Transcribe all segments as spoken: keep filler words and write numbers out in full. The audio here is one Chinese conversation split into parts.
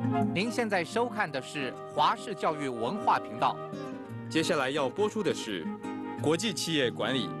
您现在收看的是华视教育文化频道。 接下来要播出的是国际企业管理。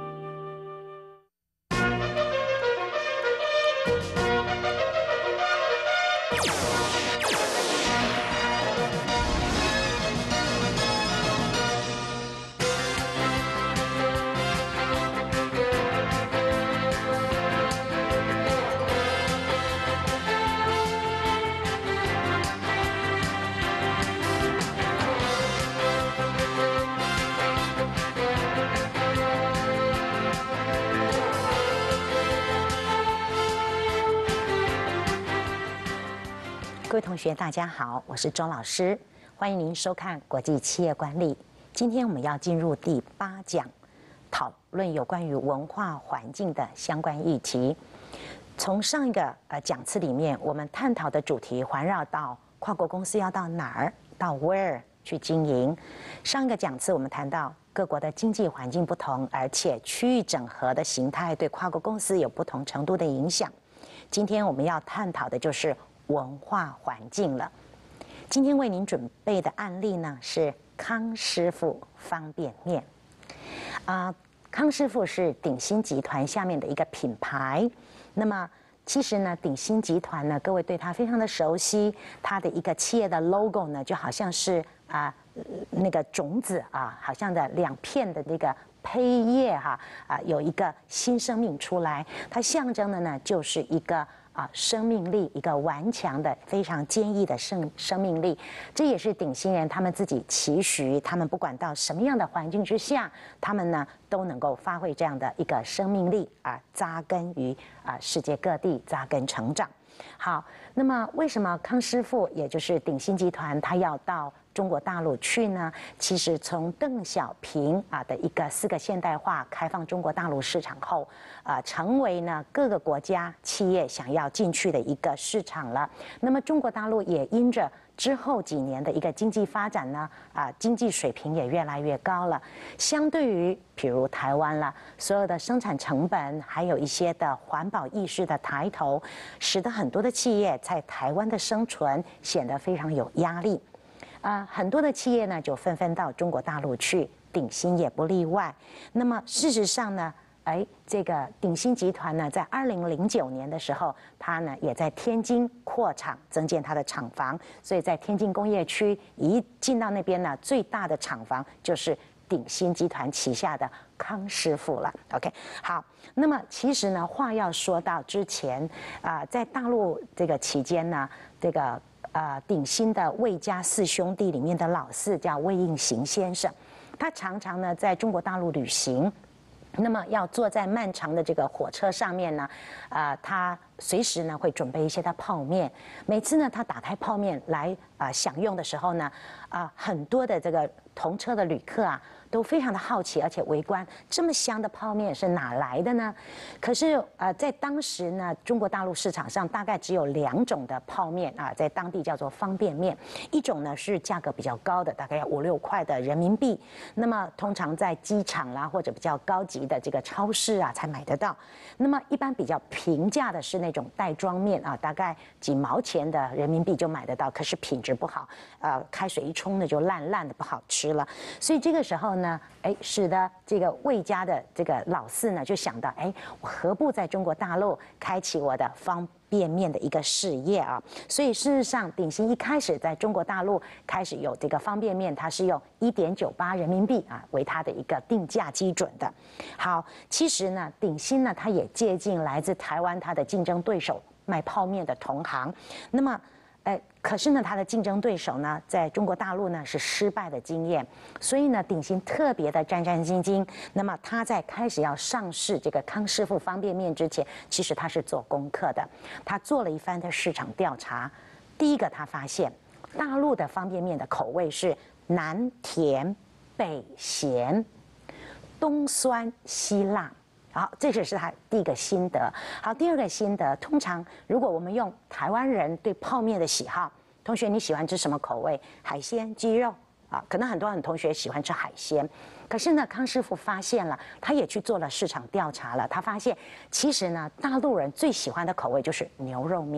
各位同学，大家好，我是周老师，欢迎您收看国际企业管理。今天我们要进入第八讲，讨论有关于文化环境的相关议题。从上一个呃讲次里面，我们探讨的主题环绕到跨国公司要到哪儿，到 where 去经营。上一个讲次我们谈到各国的经济环境不同，而且区域整合的形态对跨国公司有不同程度的影响。今天我们要探讨的就是文化环境了。今天为您准备的案例呢是康师傅方便面。啊、呃，康师傅是鼎新集团下面的一个品牌。那么其实呢，鼎新集团呢，各位对它非常的熟悉，它的一个企业的 logo 呢，就好像是啊、呃、那个种子啊，好像的两片的那个胚叶哈啊、呃，有一个新生命出来，它象征的呢就是一个。啊，生命力，一个顽强的、非常坚毅的生生命力，这也是鼎新人他们自己期许，他们不管到什么样的环境之下，他们呢都能够发挥这样的一个生命力啊，扎根于啊世界各地，扎根成长。好，那么为什么康师傅，也就是鼎新集团，他要到中国大陆去呢？其实从邓小平啊的一个四个现代化开放中国大陆市场后，啊，成为呢各个国家企业想要进去的一个市场了。那么中国大陆也因着之后几年的一个经济发展呢，啊，经济水平也越来越高了。相对于譬如台湾了，所有的生产成本，还有一些的环保意识的抬头，使得很多的企业在台湾的生存显得非常有压力。啊、呃，很多的企业呢就纷纷到中国大陆去，鼎新也不例外。那么事实上呢，哎，这个鼎新集团呢，在二零零九年的时候，它呢也在天津扩厂，增建它的厂房。所以在天津工业区一进到那边呢，最大的厂房就是鼎新集团旗下的康师傅了。OK， 好，那么其实呢，话要说到之前啊、呃，在大陆这个期间呢，这个。呃，鼎新的魏家四兄弟里面的老四叫魏应行先生，他常常呢在中国大陆旅行，那么要坐在漫长的这个火车上面呢，呃，他随时呢会准备一些的泡面，每次呢他打开泡面来啊、呃、享用的时候呢，啊、呃、很多的这个同车的旅客啊都非常的好奇，而且围观，这么香的泡面是哪来的呢？可是呃，在当时呢，中国大陆市场上大概只有两种的泡面啊，在当地叫做方便面，一种呢是价格比较高的，大概要五六块的人民币，那么通常在机场啦或者比较高级的这个超市啊才买得到。那么一般比较平价的是那种袋装面啊，大概几毛钱的人民币就买得到，可是品质不好，呃，开水一冲呢就烂烂的，不好吃了。所以这个时候呢，哎，使得这个魏家的这个老四呢就想到，哎，我何不在中国大陆开启我的方便面的一个事业啊？所以事实上，鼎新一开始在中国大陆开始有这个方便面，它是用一点九八人民币啊为它的一个定价基准的。好，其实呢，鼎新呢它也接近来自台湾它的竞争对手卖泡面的同行，那么。哎，可是呢，他的竞争对手呢，在中国大陆呢是失败的经验，所以呢，鼎新特别的战战兢兢。那么他在开始要上市这个康师傅方便面之前，其实他是做功课的，他做了一番的市场调查。第一个，他发现大陆的方便面的口味是南甜北咸，东酸西辣。好，这就是他第一个心得。好，第二个心得，通常如果我们用台湾人对泡面的喜好，同学你喜欢吃什么口味？海鲜、鸡肉啊？可能很多很同学喜欢吃海鲜，可是呢，康师傅发现了，他也去做了市场调查了，他发现其实呢，大陆人最喜欢的口味就是牛肉面。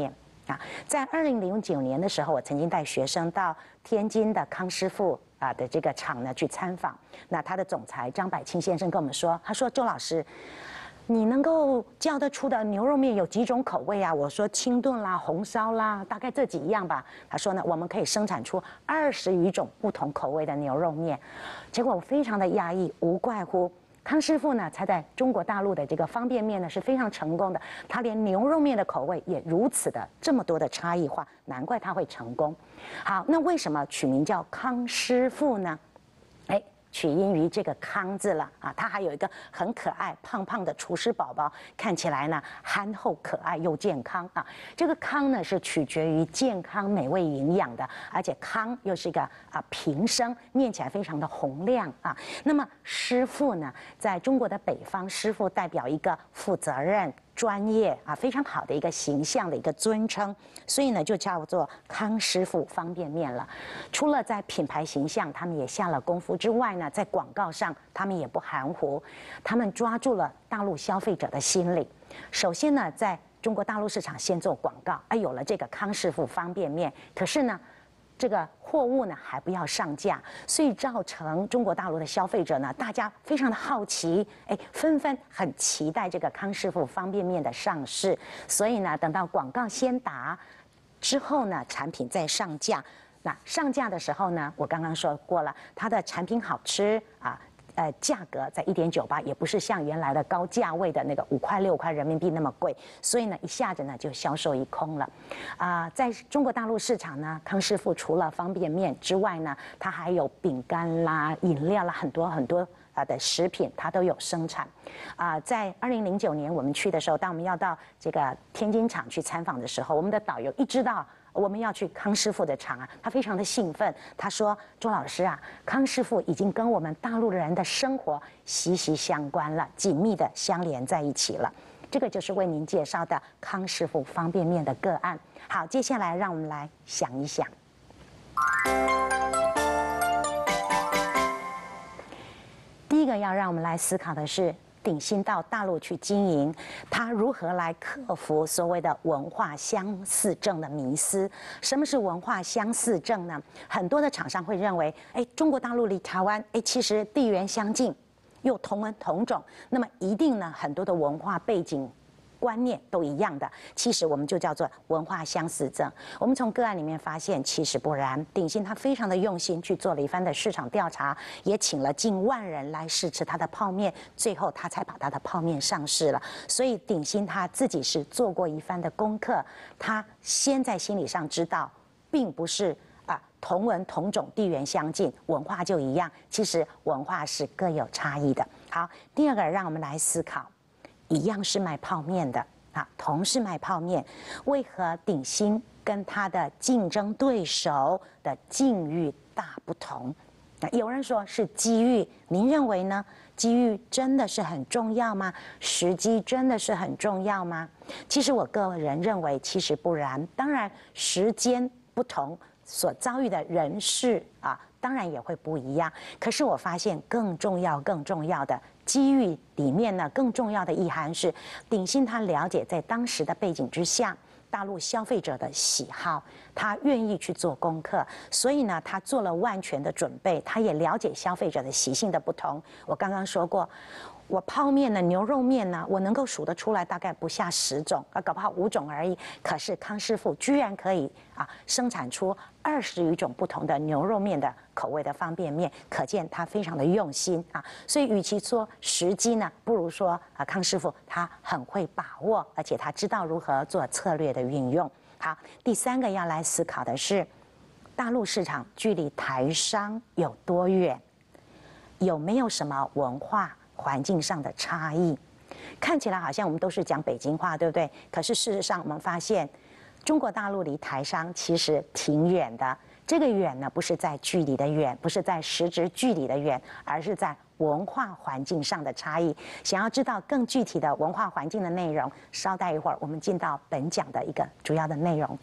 啊，在二零零九年的时候，我曾经带学生到天津的康师傅啊的这个厂呢去参访。那他的总裁张百清先生跟我们说，他说周老师，你能够叫得出的牛肉面有几种口味啊？我说清炖啦、红烧啦，大概这几样吧。他说呢，我们可以生产出二十余种不同口味的牛肉面。结果我非常的压抑，无怪乎康师傅呢，才在中国大陆的这个方便面呢是非常成功的。他连牛肉面的口味也如此的这么多的差异化，难怪他会成功。好，那为什么取名叫康师傅呢？哎，取因于这个康字了啊，他还有一个很可爱胖胖的厨师宝宝，看起来呢憨厚可爱又健康啊。这个康呢是取决于健康美味营养的，而且康又是一个啊平声，念起来非常的洪亮啊。那么师傅呢，在中国的北方，师傅代表一个负责任、专业啊，非常好的一个形象的一个尊称，所以呢就叫做康师傅方便面了。除了在品牌形象他们也下了功夫之外呢，在广告上他们也不含糊，他们抓住了大陆消费者的心理。首先呢，在中国大陆市场先做广告，哎，有了这个康师傅方便面，可是呢，这个货物呢还不要上架，所以造成中国大陆的消费者呢，大家非常的好奇，哎，纷纷很期待这个康师傅方便面的上市。所以呢，等到广告先打之后呢，产品再上架。那上架的时候呢，我刚刚说过了，它的产品好吃啊。呃，价格在一点九八，也不是像原来的高价位的那个五块六块人民币那么贵，所以呢，一下子呢就销售一空了。啊、呃，在中国大陆市场呢，康师傅除了方便面之外呢，它还有饼干啦、饮料啦，很多很多啊的食品，它都有生产。啊、呃，在二零零九年我们去的时候，当我们要到这个天津厂去参访的时候，我们的导游一知道我们要去康师傅的厂啊，他非常的兴奋。他说：“周老师啊，康师傅已经跟我们大陆人的生活息息相关了，紧密的相连在一起了。”这个就是为您介绍的康师傅方便面的个案。好，接下来让我们来想一想。第一个要让我们来思考的是，鼎新到大陆去经营，他如何来克服所谓的文化相似症的迷思？什么是文化相似症呢？很多的厂商会认为，哎，中国大陆离台湾，哎，其实地缘相近，又同文同种，那么一定呢，很多的文化背景、观念都一样的。其实我们就叫做文化相似症。我们从个案里面发现，其实不然。鼎新他非常的用心去做了一番的市场调查，也请了近万人来试吃他的泡面，最后他才把他的泡面上市了。所以鼎新他自己是做过一番的功课，他先在心理上知道，并不是啊同文同种、地缘相近，文化就一样。其实文化是各有差异的。好，第二个，让我们来思考。一样是卖泡面的啊，同是卖泡面，为何鼎新跟他的竞争对手的境遇大不同？有人说是机遇，您认为呢？机遇真的是很重要吗？时机真的是很重要吗？其实我个人认为，其实不然。当然，时间不同，所遭遇的人事啊，当然也会不一样。可是我发现更重要、更重要的。机遇里面呢，更重要的意涵是，鼎新他了解在当时的背景之下，大陆消费者的喜好，他愿意去做功课，所以呢，他做了万全的准备，他也了解消费者的习性的不同。我刚刚说过，我泡面呢、牛肉面呢，我能够数得出来，大概不下十种，啊，搞不好五种而已。可是康师傅居然可以啊，生产出二十余种不同的牛肉面的口味的方便面，可见他非常的用心啊。所以，与其说时机呢，不如说啊，康师傅他很会把握，而且他知道如何做策略的运用。好，第三个要来思考的是，大陆市场距离台商有多远？有没有什么文化环境上的差异？看起来好像我们都是讲北京话，对不对？可是事实上，我们发现中国大陆离台商其实挺远的。这个远呢，不是在距离的远，不是在实质距离的远，而是在文化环境上的差异。想要知道更具体的文化环境的内容，稍待一会儿，我们进到本讲的一个主要的内容。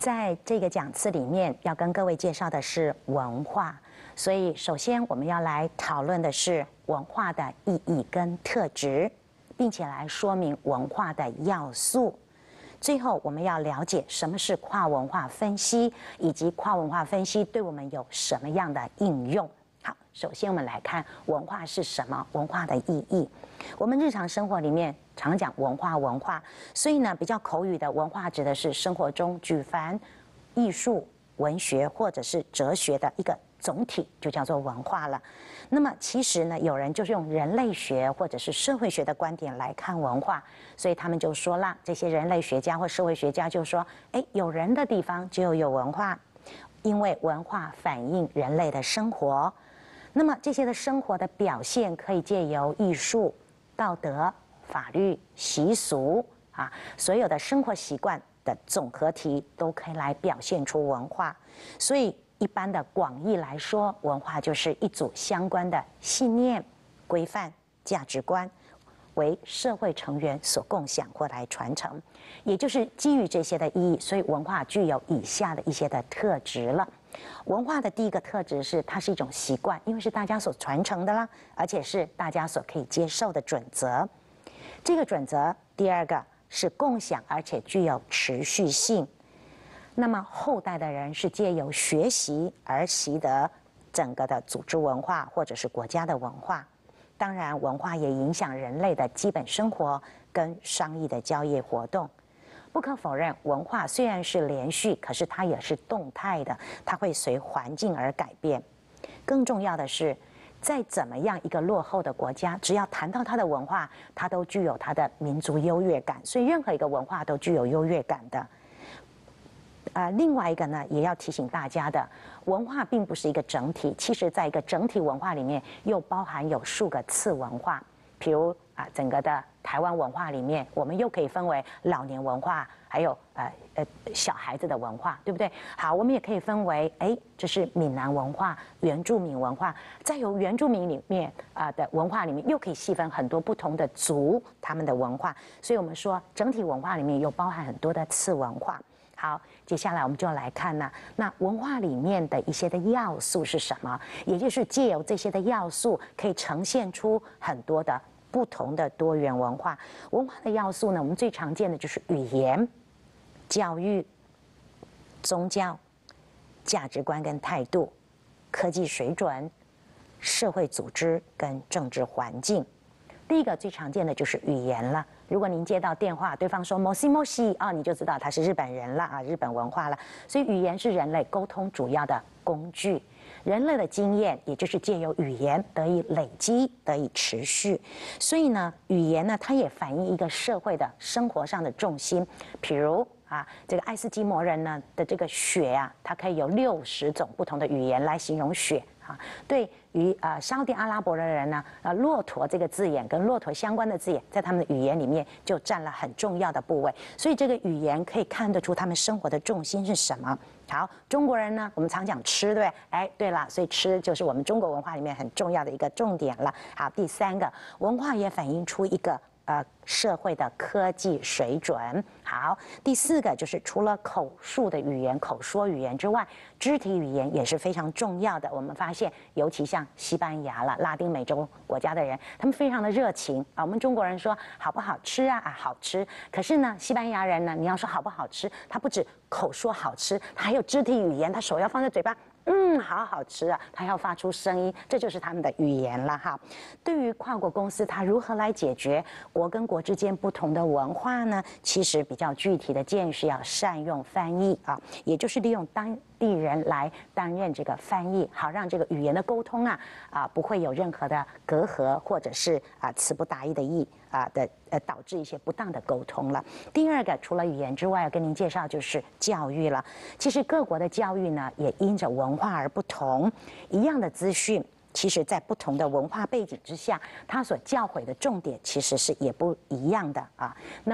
在这个讲次里面，要跟各位介绍的是文化，所以首先我们要来讨论的是文化的意义跟特质，并且来说明文化的要素。最后，我们要了解什么是跨文化分析，以及跨文化分析对我们有什么样的应用。好，首先我们来看文化是什么，文化的意义。我们日常生活里面常讲文化，文化，所以呢，比较口语的文化指的是生活中举凡艺术、文学或者是哲学的一个总体，就叫做文化了。那么其实呢，有人就是用人类学或者是社会学的观点来看文化，所以他们就说啦，这些人类学家或社会学家就说，哎，有人的地方就有文化，因为文化反映人类的生活。那么这些的生活的表现可以借由艺术、道德、法律、习俗啊，所有的生活习惯的总合体都可以来表现出文化。所以一般的广义来说，文化就是一组相关的信念、规范、价值观，为社会成员所共享或来传承。也就是基于这些的意义，所以文化具有以下的一些的特质了。文化的第一个特质是它是一种习惯，因为是大家所传承的啦，而且是大家所可以接受的准则。这个准则，第二个是共享，而且具有持续性。那么后代的人是借由学习而习得整个的组织文化或者是国家的文化。当然，文化也影响人类的基本生活跟商业的交易活动。不可否认，文化虽然是连续，可是它也是动态的，它会随环境而改变。更重要的是，在怎么样一个落后的国家，只要谈到它的文化，它都具有它的民族优越感。所以任何一个文化都具有优越感的。呃，另外一个呢，也要提醒大家的，文化并不是一个整体，其实在一个整体文化里面，又包含有数个次文化。比如啊，整个的台湾文化里面，我们又可以分为老年文化，还有呃呃小孩子的文化，对不对？好，我们也可以分为，哎，这是闽南文化、原住民文化，再由原住民里面啊、呃、的文化里面，又可以细分很多不同的族他们的文化，所以我们说整体文化里面又包含很多的次文化。好，接下来我们就来看呢，那文化里面的一些的要素是什么？也就是借由这些的要素，可以呈现出很多的不同的多元文化。文化的要素呢，我们最常见的就是语言、教育、宗教、价值观跟态度、科技水准、社会组织跟政治环境。第一个最常见的就是语言了。如果您接到电话，对方说某西某西啊，你就知道他是日本人了啊，日本文化了。所以语言是人类沟通主要的工具。人类的经验，也就是借由语言得以累积、得以持续。所以呢，语言呢，它也反映一个社会的生活上的重心。比如啊，这个爱斯基摩人呢的这个雪啊，它可以有六十种不同的语言来形容雪啊。对于呃沙特阿拉伯的人呢，呃，骆驼这个字眼跟骆驼相关的字眼，在他们的语言里面就占了很重要的部位。所以这个语言可以看得出他们生活的重心是什么。好，中国人呢，我们常讲吃，对不对？哎，对了，所以吃就是我们中国文化里面很重要的一个重点了。好，第三个，文化也反映出一个呃社会的科技水准。好，第四个就是除了口述的语言、口说语言之外，肢体语言也是非常重要的。我们发现，尤其像西班牙了、拉丁美洲国家的人，他们非常的热情啊。我们中国人说好不好吃啊？啊，好吃。可是呢，西班牙人呢，你要说好不好吃，他不止口说好吃，他还有肢体语言，他手要放在嘴巴。嗯，好好吃啊！它要发出声音，这就是他们的语言了哈。对于跨国公司，它如何来解决国跟国之间不同的文化呢？其实比较具体的建议是要善用翻译啊，也就是利用当地人来担任这个翻译，好让这个语言的沟通啊啊不会有任何的隔阂，或者是啊词不达意的意啊的呃导致一些不当的沟通了。第二个，除了语言之外，要跟您介绍就是教育了。其实各国的教育呢，也因着文化而不同，一样的资讯，其实在不同的文化背景之下，它所教诲的重点其实是也不一样的啊。那么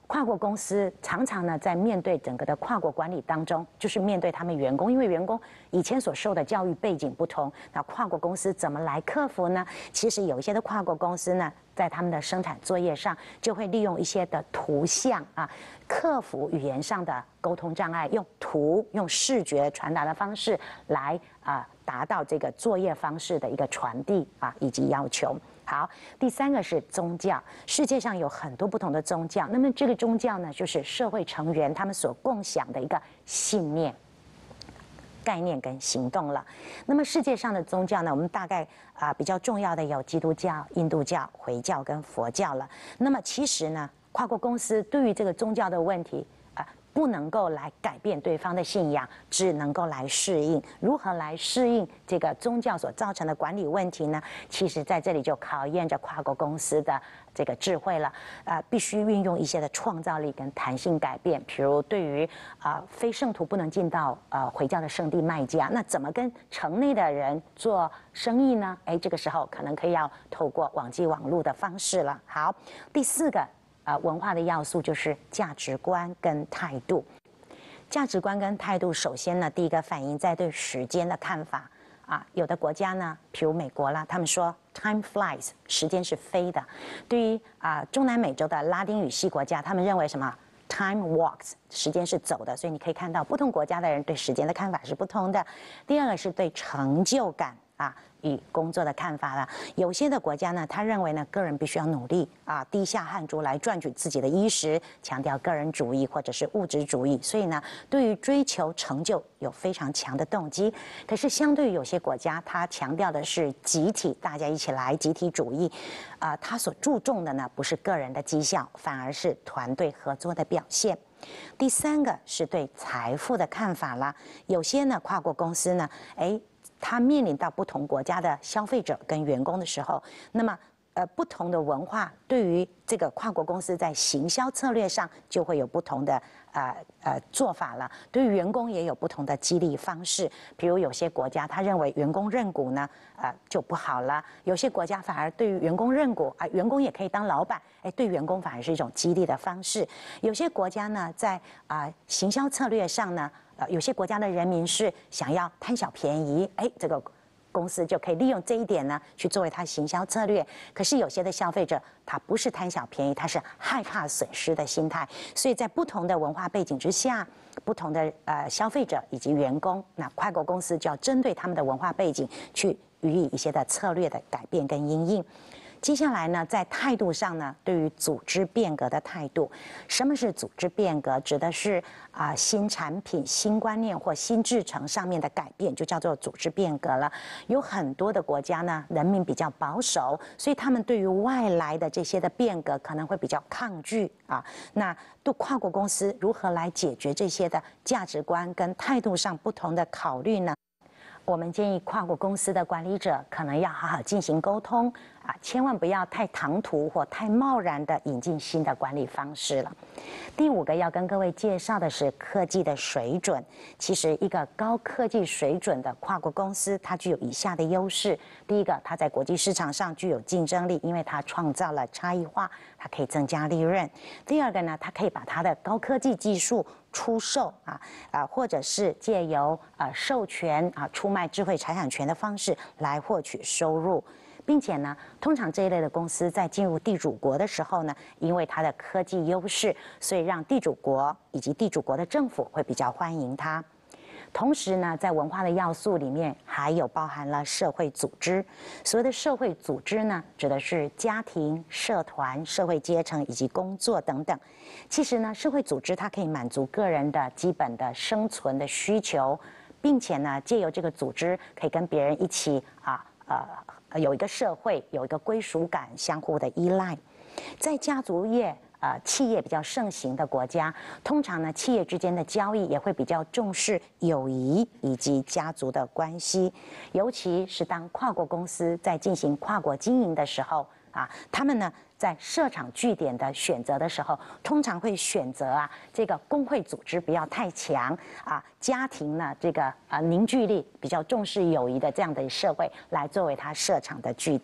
跨国公司常常呢，在面对整个的跨国管理当中，就是面对他们员工，因为员工以前所受的教育背景不同，那跨国公司怎么来克服呢？其实有一些的跨国公司呢，在他们的生产作业上，就会利用一些的图像啊，克服语言上的沟通障碍，用图、用视觉传达的方式来啊，达到这个作业方式的一个传递啊，以及要求。好，第三个是宗教。世界上有很多不同的宗教，那么这个宗教呢，就是社会成员他们所共享的一个信念、概念跟行动了。那么世界上的宗教呢，我们大概啊、呃、比较重要的有基督教、印度教、回教跟佛教了。那么其实呢，跨国公司对于这个宗教的问题啊、呃，不能够来改变对方的信仰，只能够来适应。如何来适应这个宗教所造成的管理问题呢？其实在这里就考验着跨国公司的这个智慧了。呃，必须运用一些的创造力跟弹性改变。比如对于啊、呃、非圣徒不能进到呃回教的圣地麦加，那怎么跟城内的人做生意呢？哎，这个时候可能可以要透过网际网络的方式了。好，第四个。呃，文化的要素就是价值观跟态度。价值观跟态度，首先呢，第一个反映在对时间的看法啊。有的国家呢，譬如美国啦，他们说 time flies， 时间是飞的。对于啊、呃、中南美洲的拉丁语系国家，他们认为什么 time walks， 时间是走的。所以你可以看到不同国家的人对时间的看法是不同的。第二个是对成就感啊。与工作的看法了，有些的国家呢，他认为呢，个人必须要努力啊，低下汗珠来赚取自己的衣食，强调个人主义或者是物质主义，所以呢，对于追求成就有非常强的动机。可是相对于有些国家，他强调的是集体，大家一起来，集体主义，啊、呃，他所注重的呢，不是个人的绩效，反而是团队合作的表现。第三个是对财富的看法啦，有些呢，跨国公司呢，哎。他面临到不同国家的消费者跟员工的时候，那么呃不同的文化对于这个跨国公司在行销策略上就会有不同的呃呃做法了。对于员工也有不同的激励方式，比如有些国家他认为员工认股呢呃就不好了，有些国家反而对于员工认股啊、呃，员工也可以当老板，哎，对员工反而是一种激励的方式。有些国家呢在啊、呃、行销策略上呢。呃，有些国家的人民是想要贪小便宜，哎，这个公司就可以利用这一点呢，去作为它行销策略。可是有些的消费者，他不是贪小便宜，他是害怕损失的心态。所以在不同的文化背景之下，不同的呃消费者以及员工，那跨国公司就要针对他们的文化背景去予以一些的策略的改变跟因应。接下来呢，在态度上呢，对于组织变革的态度，什么是组织变革？指的是啊、呃、新产品、新观念或新制程上面的改变，就叫做组织变革了。有很多的国家呢，人民比较保守，所以他们对于外来的这些的变革可能会比较抗拒啊。那对跨国公司如何来解决这些的价值观跟态度上不同的考虑呢？我们建议跨国公司的管理者可能要好好进行沟通啊，千万不要太唐突或太贸然的引进新的管理方式了。第五个要跟各位介绍的是科技的水准。其实一个高科技水准的跨国公司，它具有以下的优势：第一个，它在国际市场上具有竞争力，因为它创造了差异化，它可以增加利润；第二个呢，它可以把它的高科技技术出售啊啊，或者是借由啊授权啊出卖智慧财产权的方式来获取收入。并且呢，通常这一类的公司在进入地主国的时候呢，因为它的科技优势，所以让地主国以及地主国的政府会比较欢迎它。同时呢，在文化的要素里面，还有包含了社会组织。所谓的社会组织呢，指的是家庭、社团、社会阶层以及工作等等。其实呢，社会组织它可以满足个人的基本的生存的需求，并且呢，借由这个组织可以跟别人一起啊呃有一个社会，有一个归属感，相互的依赖。在家族业呃企业比较盛行的国家，通常呢，企业之间的交易也会比较重视友谊以及家族的关系，尤其是当跨国公司在进行跨国经营的时候啊，他们呢在设厂据点的选择的时候，通常会选择啊这个工会组织不要太强啊，家庭呢这个呃凝聚力比较重视友谊的这样的社会来作为他设厂的据点。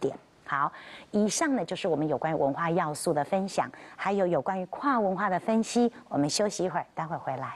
好，以上呢就是我们有关于文化要素的分享，还有有关于跨文化的分析。我们休息一会儿，待会儿回来。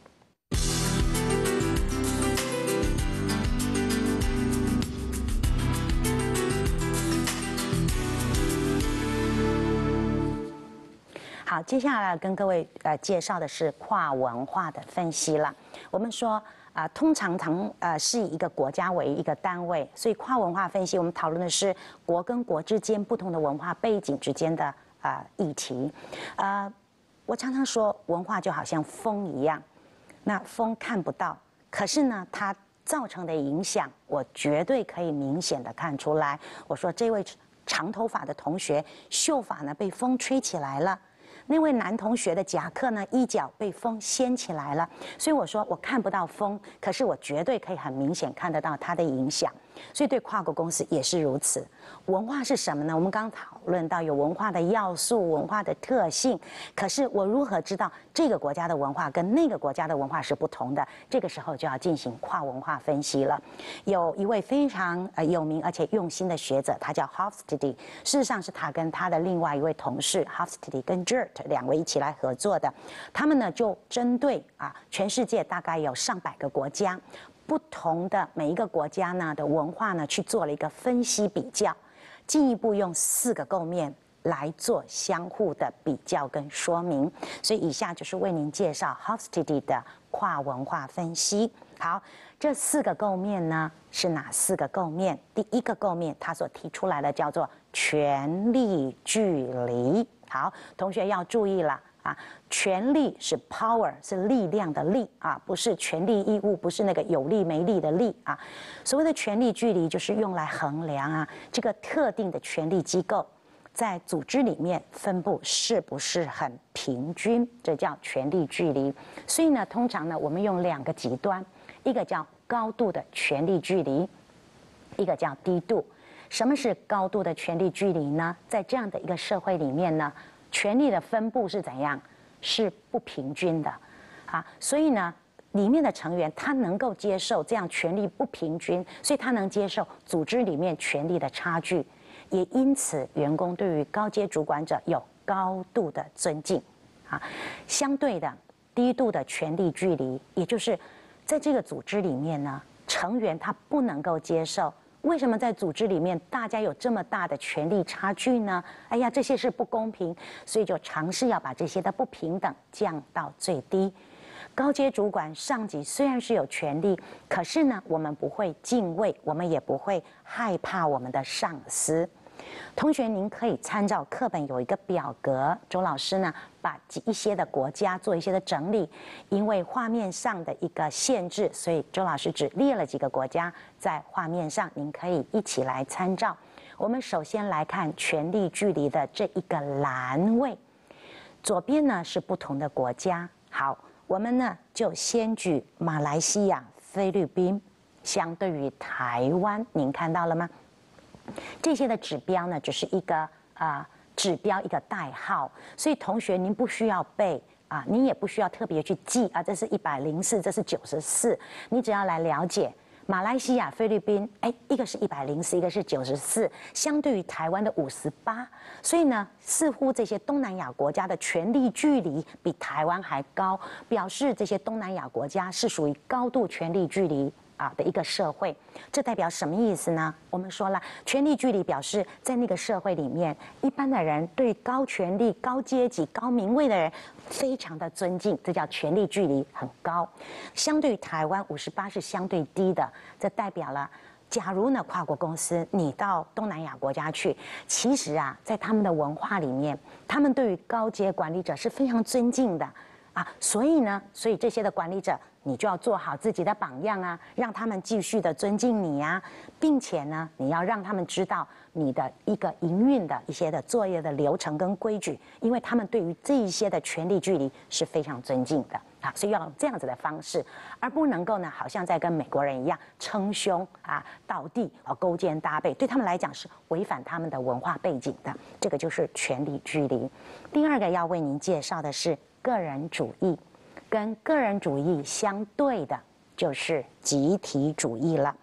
好，接下来跟各位呃介绍的是跨文化的分析了。我们说啊、呃，通常常呃是以一个国家为一个单位，所以跨文化分析我们讨论的是国跟国之间不同的文化背景之间的啊、呃、议题。呃，我常常说文化就好像风一样，那风看不到，可是呢它造成的影响，我绝对可以明显的看出来。我说这位长头发的同学秀发呢被风吹起来了。那位男同学的夹克呢，衣角被风掀起来了，所以我说我看不到风，可是我绝对可以很明显看得到它的影响。所以对跨国公司也是如此。文化是什么呢？我们刚刚讨论到有文化的要素、文化的特性，可是我如何知道这个国家的文化跟那个国家的文化是不同的？这个时候就要进行跨文化分析了。有一位非常呃有名而且用心的学者，他叫 Hofstede， 事实上是他跟他的另外一位同事 Hofstede 跟 Geert 两位一起来合作的。他们呢就针对啊全世界大概有上百个国家。不同的每一个国家呢的文化呢，去做了一个分析比较，进一步用四个构面来做相互的比较跟说明。所以以下就是为您介绍 Hofstede 的跨文化分析。好，这四个构面呢是哪四个构面？第一个构面，他所提出来的叫做权力距离。好，同学要注意了。啊，权力是 power， 是力量的力啊，不是权利义务，不是那个有利没利的利啊。所谓的权力距离，就是用来衡量啊这个特定的权力机构在组织里面分布是不是很平均，这叫权力距离。所以呢，通常呢，我们用两个极端，一个叫高度的权力距离，一个叫低度。什么是高度的权力距离呢？在这样的一个社会里面呢，权力的分布是怎样？是不平均的，啊，所以呢，里面的成员他能够接受这样权力不平均，所以他能接受组织里面权力的差距，也因此员工对于高阶主管者有高度的尊敬，啊，相对的低度的权力距离，也就是在这个组织里面呢，成员他不能够接受。为什么在组织里面大家有这么大的权力差距呢？哎呀，这些是不公平，所以就尝试要把这些的不平等降到最低。高阶主管上级虽然是有权力，可是呢，我们不会敬畏，我们也不会害怕我们的上司。同学，您可以参照课本有一个表格，周老师呢把一些的国家做一些的整理，因为画面上的一个限制，所以周老师只列了几个国家在画面上，您可以一起来参照。我们首先来看权力距离的这一个栏位，左边呢是不同的国家。好，我们呢就先举马来西亚、菲律宾，相对于台湾，您看到了吗？这些的指标呢，只是一个啊、呃、指标一个代号，所以同学您不需要背啊，你也不需要特别去记啊，这是一百零四，这是九十四，你只要来了解马来西亚、菲律宾，哎，一个是一百零四，一个是九十四，相对于台湾的五十八，所以呢，似乎这些东南亚国家的权力距离比台湾还高，表示这些东南亚国家是属于高度权力距离啊的一个社会。这代表什么意思呢？我们说了，权力距离表示在那个社会里面，一般的人对高权力、高阶级、高名位的人非常的尊敬，这叫权力距离很高。相对于台湾五十八是相对低的，这代表了，假如呢跨国公司你到东南亚国家去，其实啊，在他们的文化里面，他们对于高阶管理者是非常尊敬的啊，所以呢，所以这些的管理者，你就要做好自己的榜样啊，让他们继续的尊敬你啊，并且呢，你要让他们知道你的一个营运的一些的作业的流程跟规矩，因为他们对于这一些的权力距离是非常尊敬的啊，所以要用这样子的方式，而不能够呢，好像在跟美国人一样称兄啊、道弟啊、勾肩搭背，对他们来讲是违反他们的文化背景的，这个就是权力距离。第二个要为您介绍的是个人主义。跟个人主义相对的就是集体主义了。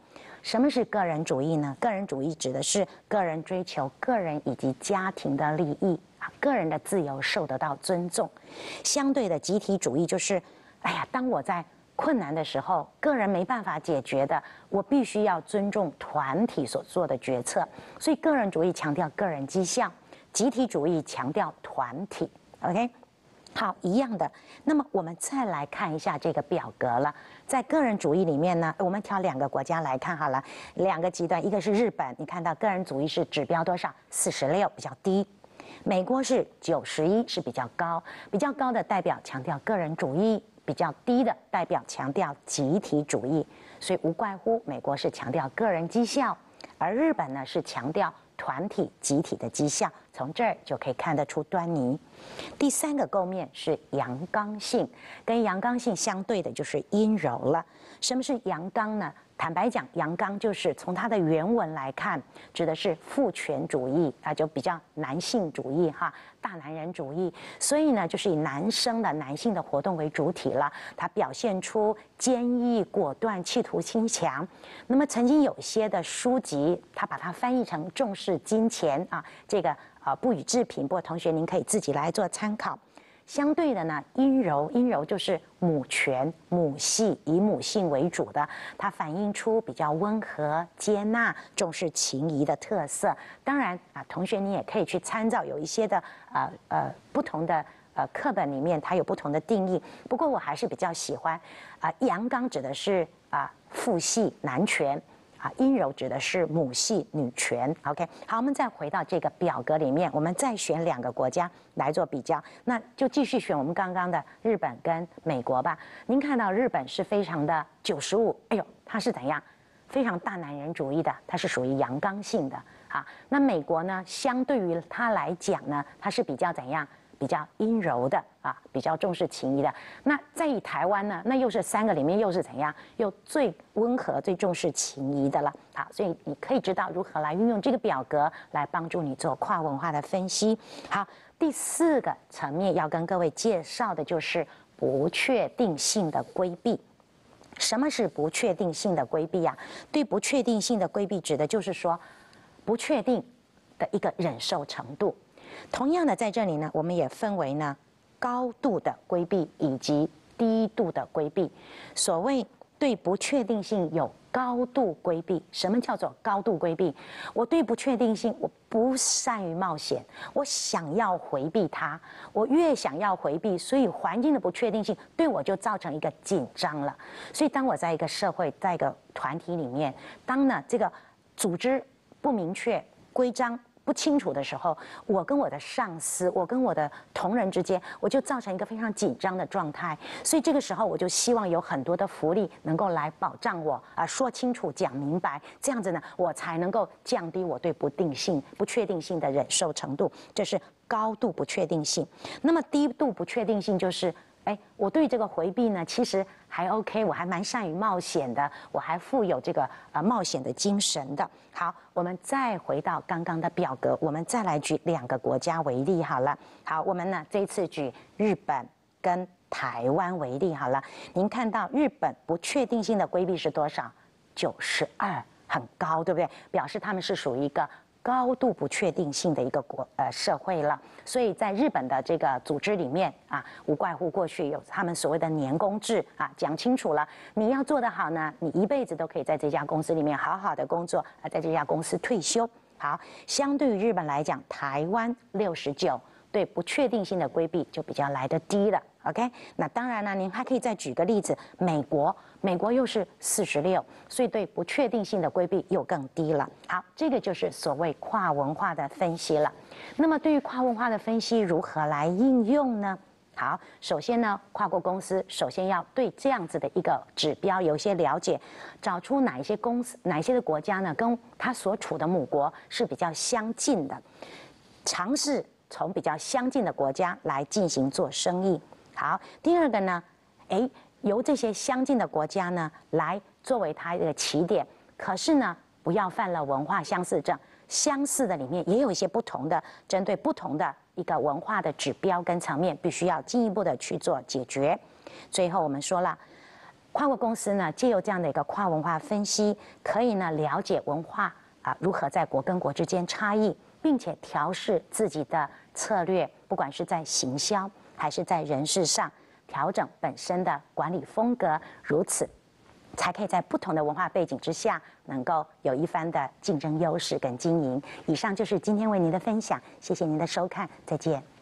什么是个人主义呢？个人主义指的是个人追求个人以及家庭的利益啊，个人的自由受得到尊重。相对的集体主义就是，哎呀，当我在困难的时候，个人没办法解决的，我必须要尊重团体所做的决策。所以个人主义强调个人绩效，集体主义强调团体。OK。好，一样的。那么我们再来看一下这个表格了。在个人主义里面呢，我们挑两个国家来看好了，两个极端，一个是日本，你看到个人主义是指标多少？四十六，比较低。美国是九十一，是比较高。比较高的代表强调个人主义，比较低的代表强调集体主义。所以无怪乎美国是强调个人绩效，而日本呢是强调团体、集体的绩效，从这儿就可以看得出端倪。第三个构面是阳刚性，跟阳刚性相对的就是阴柔了。什么是阳刚呢？坦白讲，阳刚就是从它的原文来看，指的是父权主义啊，就比较男性主义哈，大男人主义。所以呢，就是以男生的男性的活动为主体了，它表现出坚毅果断、企图心强。那么曾经有些的书籍，它把它翻译成重视金钱啊，这个呃不予置评。不过同学您可以自己来做参考。相对的呢，阴柔，阴柔就是母权、母系，以母性为主的，它反映出比较温和、接纳、重视情谊的特色。当然啊，同学你也可以去参照有一些的呃呃不同的呃课本里面，它有不同的定义。不过我还是比较喜欢啊，阳刚指的是啊父系男权。啊，阴柔指的是母系女权。OK， 好，我们再回到这个表格里面，我们再选两个国家来做比较，那就继续选我们刚刚的日本跟美国吧。您看到日本是非常的九十五，哎呦，它是怎样？非常大男人主义的，它是属于阳刚性的。好，那美国呢，相对于它来讲呢，它是比较怎样？比较阴柔的啊，比较重视情谊的。那在以台湾呢，那又是三个里面又是怎样？又最温和、最重视情谊的了。好，所以你可以知道如何来运用这个表格来帮助你做跨文化的分析。好，第四个层面要跟各位介绍的就是不确定性的规避。什么是不确定性的规避呀？对不确定性的规避指的就是说，不确定的一个忍受程度。同样的，在这里呢，我们也分为呢高度的规避以及低度的规避。所谓对不确定性有高度规避，什么叫做高度规避？我对不确定性我不善于冒险，我想要回避它，我越想要回避，所以环境的不确定性对我就造成一个紧张了。所以当我在一个社会，在一个团体里面，当呢这个组织不明确、规章不清楚的时候，我跟我的上司，我跟我的同仁之间，我就造成一个非常紧张的状态。所以这个时候，我就希望有很多的福利能够来保障我啊，说清楚、讲明白，这样子呢，我才能够降低我对不定性、不确定性的忍受程度。这是高度不确定性。那么低度不确定性就是，哎，我对这个回避呢，其实还 OK， 我还蛮善于冒险的，我还富有这个呃冒险的精神的。好，我们再回到刚刚的表格，我们再来举两个国家为例好了。好，我们呢这一次举日本跟台湾为例好了。您看到日本不确定性的规避是多少？九十二，很高，对不对？表示他们是属于一个高度不确定性的一个国呃社会了。所以在日本的这个组织里面啊，无怪乎过去有他们所谓的年功制啊，讲清楚了，你要做得好呢，你一辈子都可以在这家公司里面好好的工作，啊，在这家公司退休。好，相对于日本来讲，台湾六十九，对不确定性的规避就比较来得低了。OK， 那当然了，您还可以再举个例子，美国，美国又是四十六，所以对不确定性的规避又更低了。好，这个就是所谓跨文化的分析了。那么对于跨文化的分析如何来应用呢？好，首先呢，跨国公司首先要对这样子的一个指标有一些了解，找出哪一些公司、哪一些的国家呢，跟它所处的母国是比较相近的，尝试从比较相近的国家来进行做生意。好，第二个呢，哎，由这些相近的国家呢来作为它的起点，可是呢，不要犯了文化相似症。相似的里面也有一些不同的，针对不同的一个文化的指标跟层面，必须要进一步的去做解决。最后我们说了， 跨国公司呢，借由这样的一个跨文化分析，可以呢了解文化啊如何在国跟国之间差异，并且调试自己的策略，不管是在行销还是在人事上，调整本身的管理风格，如此才可以在不同的文化背景之下，能够有一番的竞争优势跟经营。以上就是今天为您的分享，谢谢您的收看，再见。